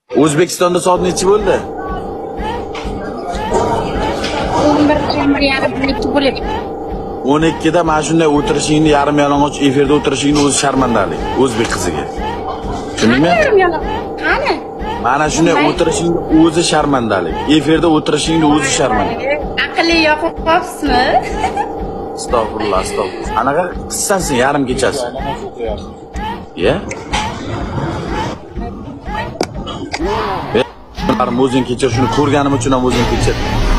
O'zbekistonda soat nechi bo'ldi? 11:30 bo'ladi. 12 da mana shunday o'tirishingni, yarim yalang'och efirda o'tirishingni o'zi sharmandalik o'zbek qiziga. Tushundingmi? Qani? Mana shunday o'tirishingni o'zi sharmandalik. Efirda o'tirishingni o'zi sharmandalik. Aqli yoqib qopsizmi? Astagfirullah, astagfirullah. Anaqa qissansin yarim kechasi. Ya? O'zing kechir, shuni ko'rganim uchun ham o'zing kechir.